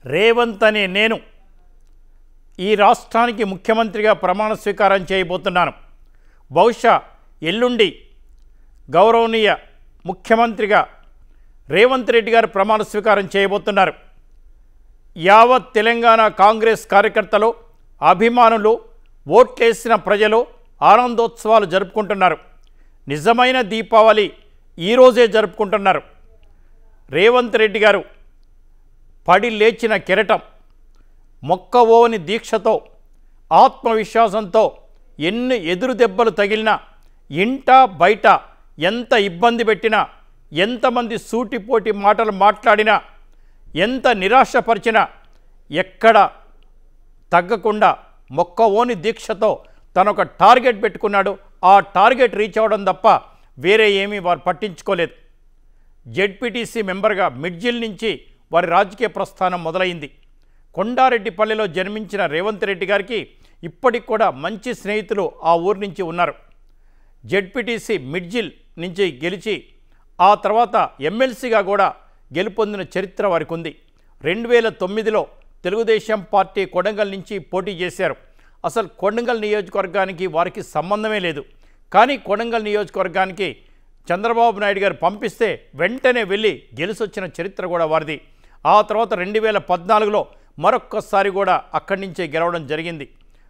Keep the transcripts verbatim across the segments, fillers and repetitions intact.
రేవంత్ అనే నేను ఈ రాష్ట్రానికి ముఖ్యమంత్రిగా ప్రమాణ స్వీకారం చేయబోతున్నాను. బహుశా ఎల్లుండి గౌరవనీయ ముఖ్యమంత్రిగా రేవంత్ రెడ్డి గారు ప్రమాణ స్వీకారం చేయబోతున్నారు. యావత్ తెలంగాణ కాంగ్రెస్ కార్యకర్తలు, అభిమానులు, ఓట్లేసిన ప్రజలు ఆనందోత్సవాలు జరుపుకుంటున్నారు. నిజమైన దీపావళి ఈరోజే జరుపుకుంటున్నారు. రేవంత్ రెడ్డి గారు పడి లేచిన కెరటం, మొక్కవోని దీక్షతో, ఆత్మవిశ్వాసంతో ఎన్ని ఎదురు దెబ్బలు తగిలినా, ఇంట బయట ఎంత ఇబ్బంది పెట్టినా, ఎంతమంది సూటిపోటి మాటలు మాట్లాడినా, ఎంత నిరాశపరిచినా ఎక్కడ తగ్గకుండా మొక్కవోని దీక్షతో తనొక టార్గెట్ పెట్టుకున్నాడు. ఆ టార్గెట్ రీచ్ అవ్వడం తప్ప వేరే ఏమీ వారు పట్టించుకోలేదు. జెడ్పీటీసీ మెంబర్గా మిడ్జిల్ నుంచి వారి రాజకీయ ప్రస్థానం మొదలైంది. కొండారెడ్డిపల్లిలో జన్మించిన రేవంత్ రెడ్డి గారికి ఇప్పటికి కూడా మంచి స్నేహితులు ఆ ఊరి నుంచి ఉన్నారు. జెడ్పీటీసీ మిడ్జిల్ నుంచి గెలిచి ఆ తర్వాత ఎమ్మెల్సీగా కూడా గెలుపొందిన చరిత్ర వారికి ఉంది. రెండు వేల తొమ్మిదిలో తెలుగుదేశం పార్టీ కొడంగల్ నుంచి పోటీ చేశారు. అసలు కొడంగల్ నియోజకవర్గానికి వారికి సంబంధమే లేదు. కానీ కొడంగల్ నియోజకవర్గానికి చంద్రబాబు నాయుడు గారు పంపిస్తే వెంటనే వెళ్ళి గెలిచొచ్చిన చరిత్ర కూడా వారిది. ఆ తర్వాత రెండు వేల పద్నాలుగులో మరొక్కసారి కూడా అక్కడి నుంచే గెలవడం జరిగింది.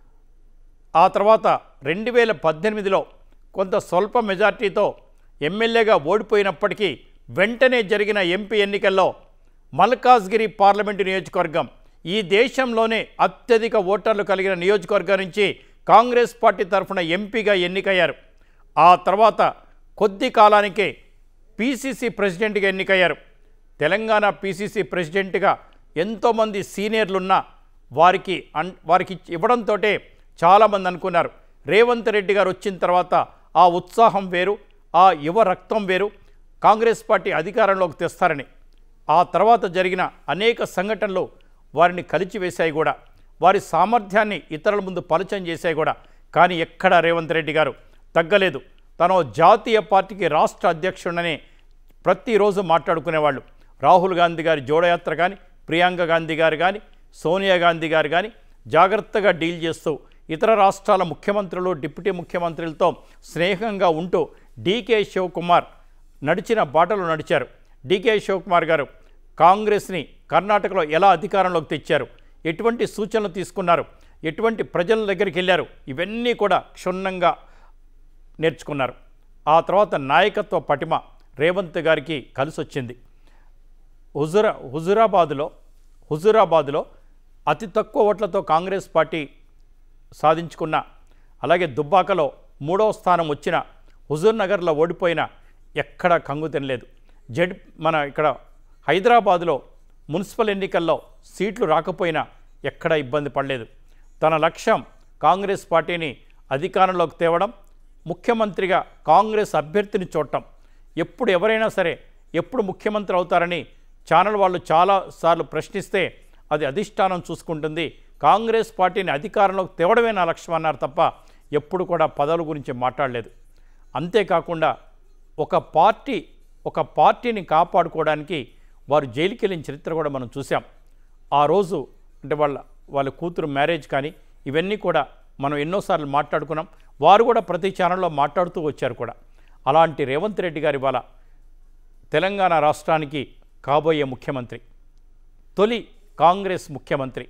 ఆ తర్వాత రెండు వేల పద్దెనిమిదిలో కొంత స్వల్ప మెజార్టీతో ఎమ్మెల్యేగా ఓడిపోయినప్పటికీ వెంటనే జరిగిన ఎంపీ ఎన్నికల్లో మల్కాజ్గిరి పార్లమెంటు నియోజకవర్గం ఈ దేశంలోనే అత్యధిక ఓటర్లు కలిగిన నియోజకవర్గం నుంచి కాంగ్రెస్ పార్టీ తరఫున ఎంపీగా ఎన్నికయ్యారు. ఆ తర్వాత కొద్ది కాలానికే పీసీసీ ప్రెసిడెంట్గా ఎన్నికయ్యారు. తెలంగాణ పీసీసీ ప్రెసిడెంట్గా ఎంతోమంది సీనియర్లున్నా వారికి అన్ వారికి ఇవ్వడంతో చాలామంది అనుకున్నారు రేవంత్ రెడ్డి గారు వచ్చిన తర్వాత ఆ ఉత్సాహం వేరు, ఆ యువ రక్తం వేరు, కాంగ్రెస్ పార్టీ అధికారంలోకి తెస్తారని. ఆ తర్వాత జరిగిన అనేక సంఘటనలు వారిని కలిచివేశాయి కూడా, వారి సామర్థ్యాన్ని ఇతరుల ముందు పరిచయం చేశాయి కూడా. కానీ ఎక్కడా రేవంత్ రెడ్డి గారు తగ్గలేదు. తను జాతీయ పార్టీకి రాష్ట్ర అధ్యక్షుడని ప్రతిరోజు మాట్లాడుకునేవాళ్ళు. రాహుల్ గాంధీ గారి జోడయాత్ర కానీ, ప్రియాంక గాంధీ గారు కానీ, సోనియా గాంధీ గారు కానీ జాగ్రత్తగా డీల్ చేస్తూ ఇతర రాష్ట్రాల ముఖ్యమంత్రులు, డిప్యూటీ ముఖ్యమంత్రులతో స్నేహంగా ఉంటూ డీకే శివకుమార్ నడిచిన బాటలు నడిచారు. డీకే శివకుమార్ గారు కాంగ్రెస్ని కర్ణాటకలో ఎలా అధికారంలోకి తెచ్చారు, ఎటువంటి సూచనలు తీసుకున్నారు, ఎటువంటి ప్రజల దగ్గరికి వెళ్ళారు, ఇవన్నీ కూడా క్షుణ్ణంగా నేర్చుకున్నారు. ఆ తర్వాత నాయకత్వ పటిమ రేవంత్ గారికి కలిసి వచ్చింది. హుజురా హుజురాబాదులో హుజురాబాదులో అతి తక్కువ ఓట్లతో కాంగ్రెస్ పార్టీ సాధించుకున్న, అలాగే దుబ్బాకలో మూడవ స్థానం వచ్చిన, హుజూర్ నగర్లో ఓడిపోయిన ఎక్కడ కంగు తినలేదు. జడ్ మన ఇక్కడ హైదరాబాదులో మున్సిపల్ ఎన్నికల్లో సీట్లు రాకపోయినా ఎక్కడ ఇబ్బంది పడలేదు. తన లక్ష్యం కాంగ్రెస్ పార్టీని అధికారంలోకి తేవడం, ముఖ్యమంత్రిగా కాంగ్రెస్ అభ్యర్థిని చూడటం. ఎప్పుడు ఎవరైనా సరే ఎప్పుడు ముఖ్యమంత్రి అవుతారని ఛానల్ వాళ్ళు చాలాసార్లు ప్రశ్నిస్తే అది అధిష్టానం చూసుకుంటుంది. కాంగ్రెస్ పార్టీని అధికారంలోకి తేవడమే నా లక్ష్యం అన్నారు తప్ప ఎప్పుడు కూడా పదవుల గురించి మాట్లాడలేదు. అంతేకాకుండా ఒక పార్టీ ఒక పార్టీని కాపాడుకోవడానికి వారు జైలుకి వెళ్ళిన చరిత్ర కూడా మనం చూసాం. ఆ రోజు అంటే వాళ్ళ వాళ్ళ కూతురు మ్యారేజ్ కానీ ఇవన్నీ కూడా మనం ఎన్నోసార్లు మాట్లాడుకున్నాం. వారు కూడా ప్రతి ఛానల్లో మాట్లాడుతూ వచ్చారు కూడా. అలాంటి రేవంత్ రెడ్డి గారి వాళ్ళ తెలంగాణ రాష్ట్రానికి కాబోయే ముఖ్యమంత్రి, తొలి కాంగ్రెస్ ముఖ్యమంత్రి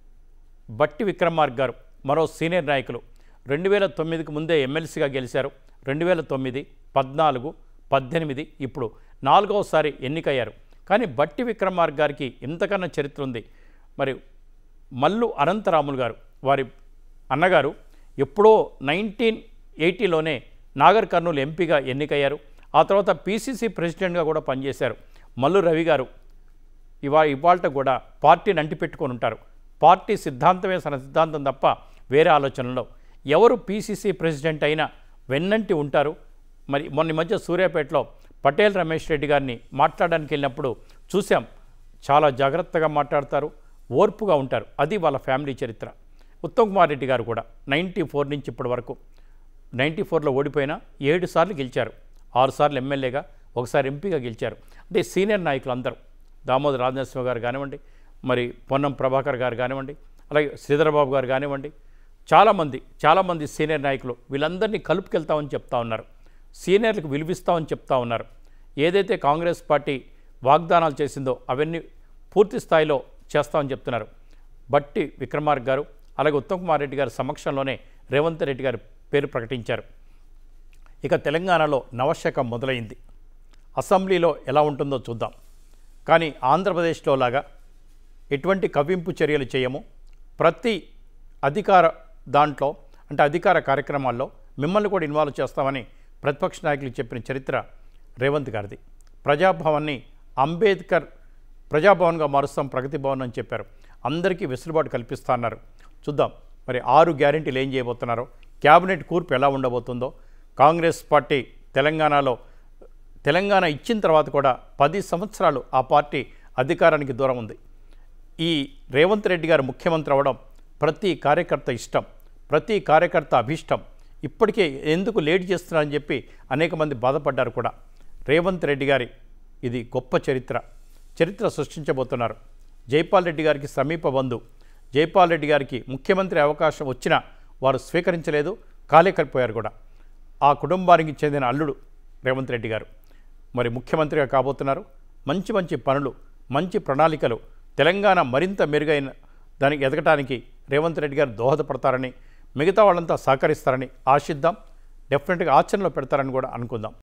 బట్టి విక్రమార్క గారు, మరో సీనియర్ నాయకులు. రెండు వేల తొమ్మిదికి ముందే ఎమ్మెల్సీగా గెలిచారు. రెండు వేల తొమ్మిది పద్నాలుగు పద్దెనిమిది ఇప్పుడు నాలుగవసారి ఎన్నికయ్యారు. కానీ బట్టి విక్రమార్క గారికి ఇంతకన్నా చరిత్ర ఉంది. మరి మల్లు అనంతరాములు గారు, వారి అన్నగారు ఎప్పుడో నైన్టీన్ ఎయిటీలోనే నాగర్ కర్నూలు ఎంపీగా ఎన్నికయ్యారు. ఆ తర్వాత పీసీసీ ప్రెసిడెంట్గా కూడా పనిచేశారు. మల్లు రవి గారు ఇవా ఇవాళ కూడా పార్టీని అంటిపెట్టుకొని ఉంటారు. పార్టీ సిద్ధాంతమే తన సిద్ధాంతం తప్ప వేరే ఆలోచనలో ఎవరు పీసీసీ ప్రెసిడెంట్ అయినా వెన్నంటి ఉంటారు. మరి మొన్న మధ్య సూర్యాపేటలో పటేల్ రమేష్ రెడ్డి గారిని మాట్లాడడానికి వెళ్ళినప్పుడు చూసాం. చాలా జాగ్రత్తగా మాట్లాడతారు, ఓర్పుగా ఉంటారు. అది వాళ్ళ ఫ్యామిలీ చరిత్ర. ఉత్తమ్ కుమార్ రెడ్డి గారు కూడా నైంటీ ఫోర్ నుంచి ఇప్పటి వరకు నైంటీ ఫోర్లో ఓడిపోయినా ఏడు సార్లు గెలిచారు. ఆరు సార్లు ఎమ్మెల్యేగా, ఒకసారి ఎంపీగా గెలిచారు. అంటే సీనియర్ నాయకులు అందరూ దామోదర్ రాజనరసింహ గారు కానివ్వండి, మరి పొన్నం ప్రభాకర్ గారు కానివ్వండి, అలాగే శ్రీధరబాబు గారు కానివ్వండి, చాలామంది చాలామంది సీనియర్ నాయకులు వీళ్ళందరినీ కలుపుకెళ్తామని చెప్తా ఉన్నారు. సీనియర్లకు విలువిస్తామని చెప్తా ఉన్నారు. ఏదైతే కాంగ్రెస్ పార్టీ వాగ్దానాలు చేసిందో అవన్నీ పూర్తి స్థాయిలో చేస్తామని చెప్తున్నారు. బట్టి విక్రమార్క గారు అలాగే ఉత్తమ్ కుమార్ రెడ్డి గారి సమక్షంలోనే రేవంత్ రెడ్డి గారి పేరు ప్రకటించారు. ఇక తెలంగాణలో నవశకం మొదలైంది. అసెంబ్లీలో ఎలా ఉంటుందో చూద్దాం. కానీ ఆంధ్రప్రదేశ్లో లాగా ఎటువంటి కవ్వింపు చర్యలు చేయము. ప్రతి అధికార దాంట్లో అంటే అధికార కార్యక్రమాల్లో మిమ్మల్ని కూడా ఇన్వాల్వ్ చేస్తామని ప్రతిపక్ష నాయకులు చెప్పిన చరిత్ర రేవంత్ గారిది. ప్రజాభవన్ని అంబేద్కర్ ప్రజాభవన్గా మారుస్తాం, ప్రగతి భవన్ అని చెప్పారు. అందరికీ వెసులుబాటు కల్పిస్తా అన్నారు. చూద్దాం మరి ఆరు గ్యారెంటీలు ఏం చేయబోతున్నారో, క్యాబినెట్ కూర్పు ఎలా ఉండబోతుందో. కాంగ్రెస్ పార్టీ తెలంగాణలో తెలంగాణ ఇచ్చిన తర్వాత కూడా పది సంవత్సరాలు ఆ పార్టీ అధికారానికి దూరం ఉంది. ఈ రేవంత్ రెడ్డి గారు ముఖ్యమంత్రి అవ్వడం ప్రతి కార్యకర్త ఇష్టం, ప్రతి కార్యకర్త అభిష్టం. ఇప్పటికే ఎందుకు లేట్ చేస్తున్నారని చెప్పి అనేక మంది బాధపడ్డారు కూడా. రేవంత్ రెడ్డి గారి ఇది గొప్ప చరిత్ర చరిత్ర సృష్టించబోతున్నారు. జైపాల్ రెడ్డి గారికి సమీప బంధు. జైపాల్ రెడ్డి గారికి ముఖ్యమంత్రి అవకాశం వచ్చినా వారు స్వీకరించలేదు, కాలే కలిపోయారు కూడా. ఆ కుటుంబానికి చెందిన అల్లుడు రేవంత్ రెడ్డి గారు మరి ముఖ్యమంత్రిగా కాబోతున్నారు. మంచి మంచి పనులు, మంచి ప్రణాళికలు, తెలంగాణ మరింత మెరుగైన దానికి ఎదగటానికి రేవంత్ రెడ్డి గారు దోహదపడతారని, మిగతా వాళ్ళంతా సహకరిస్తారని ఆశిద్దాం. డెఫినెట్గా ఆచరణలో పెడతారని కూడా అనుకుందాం.